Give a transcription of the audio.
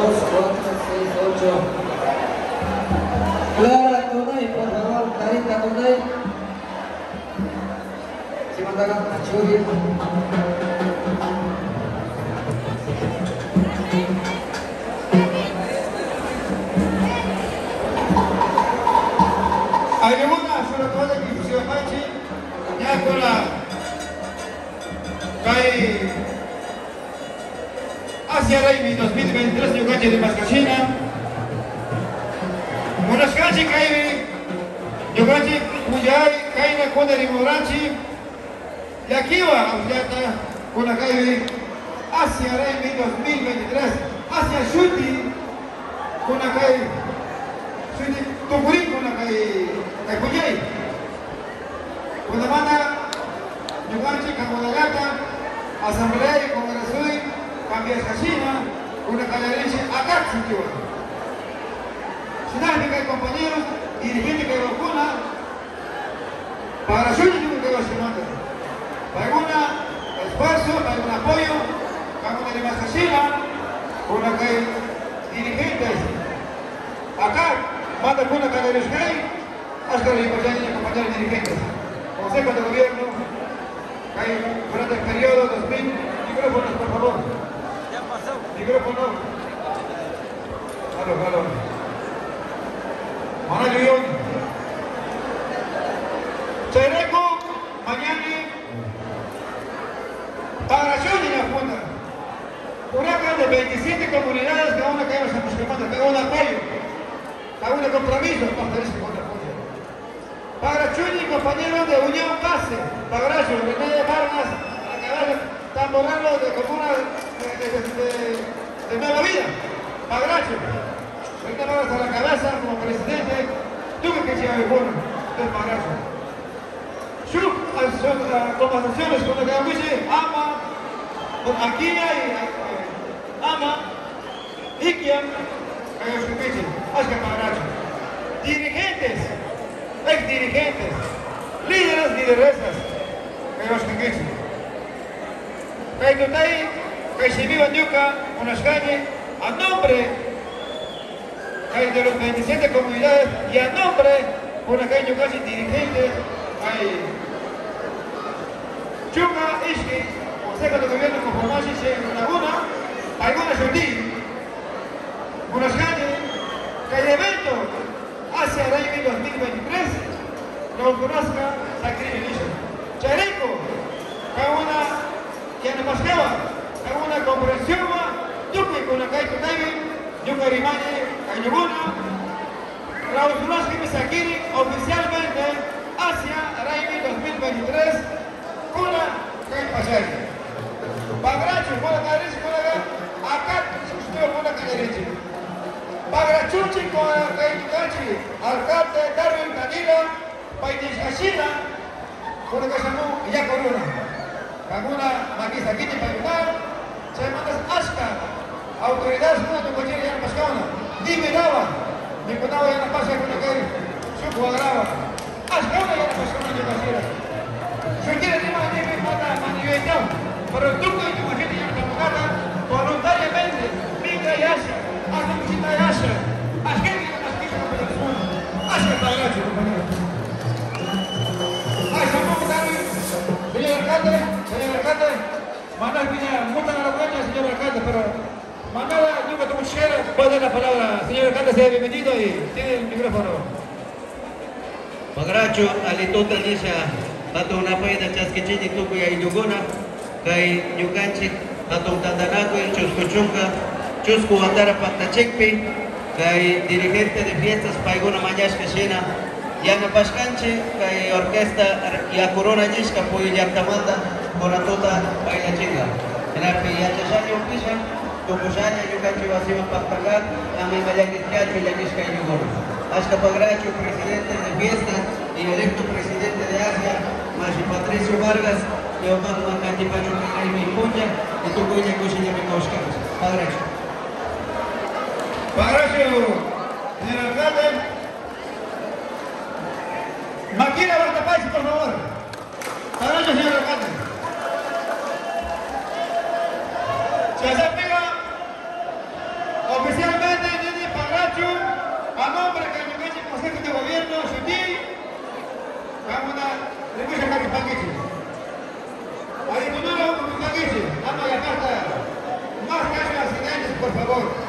4, 6, 8. Clara Tonay, por favor, Clarita Tonay. Si mandaron a Churi. Hay una sola cosa que se apache, ya con la cae hacia Raimi 2023 de Ugache de Mascachina. Unas calle cae Ugache Muyay, cae la Conda de Moranchi, y aquí va con la calle hacia Raimi 2023, hacia Shuti, con la calle Shuti, Tucurín con la calle. Con la banda Yuganchi, Camodagata, Asamblea y Congresui, Cambias Casina, una calarense, acá sitio. Sináfica y compañeros, dirigente que vacuna, para su último que va a ser para un esfuerzo, para un apoyo, Camona de Mascachina, con la que dirigentes, acá, manda con la calarense. Hasta la importancia de acompañar dirigentes. Consejo de Gobierno, durante el periodo 2000, micrófonos por favor. Ya pasó. Micrófono. Aló. Manuel León. Chayreco, mañana, Pagaración y la Junta. Por acá de 27 comunidades, cada una que hay en Buscamanta, cada un apoyo, cada un compromiso para hacer este contra. Pagaración y compañeros de Unión Pase, Pagaración, René Vargas, Tamborano de Comuna de Nueva Vida, Pagaración, René Vargas a la cabeza como presidente, tuve que llevar el bono del Pagaración. Sus conversaciones con la que dice Ama, aquí hay Ama, Iquiam, Cayoscupiche, Asca Pagaración. Dirigentes. Ex dirigentes, líderes, lideresas, que los que quieran. Que tutay, que se viva en Yuca, unas calles, a nombre de los 27 comunidades y a nombre de una calle casi dirigentes, hay Yuca, Ishki, Consejo de Gobierno conformado en Laguna, algunas Yundí, unas calles, que hay evento hacia el año 2023, nos conozca sacrificio. Chayreco, cada una que nos pasaba, cada una comprensión, Yuki con la calle Tutaybi, Yuka Rimani, Cañuguna, Raúl Conozca y Misakiri, oficialmente hacia el año 2023, con la calle Pasari. Pagaracho, con la calle acá, sustituyo con la calle Pagarachuchi con la calle alcalde Darwin Canila, País Casina, con la que se llamó Yacoruna. Caguna, Maquisa, Guiti, Payunar, se mandas Asca, autoridades, una compañera ya no pascauna, dime daba, mi conaba ya no pasa con la calle, su cuadraba, Asca una ya no pascauna de Casira. Si quiere, dime manda manivellado, pero tú que tu gente ya no está voluntariamente, migra y hace. Hasta visita de Asha, haz que viene las pistas de la zona, Asha está gracias, compañero. Ay, estamos Darwin, señor alcalde, Manuel Piña, muchas gracias, señor alcalde, pero Manuel, yo que tu mujer, puede dar la palabra, señor alcalde, sea bienvenido y tiene el micrófono. Pagaracho, alituta nisha, tato una paida chasquichini tuku ya Yuguna, kay Yuganchik, tato Tandanaco y Chuscuchunca, Chuscu Andara Pactachekpi, kay dirigente de fiestas Paiguna Mañas Casina, Yana Pascanche, kay orquesta Ya Corona Yisca, Puyo Yactamanda, Coratuta Baila Chinga. En el que ya Chasani Opisa, Tupusani, Yucanchi Vasima Pactagat, Ami Mayakiscacho, Yanisca y Yuguna. Asca Pagaracho, presidente de fiestas y electo presidente de Asia, Mashi Patricio Vargas, Leomar Macati Pacho Jaime Puña, y tu Puña Cuchilla Micauscanos. Pagaracho. Pagaracho, señor alcalde. Maquina Bartapais, por favor. Pagaracho, señor alcalde. Se hace pega oficial. favor.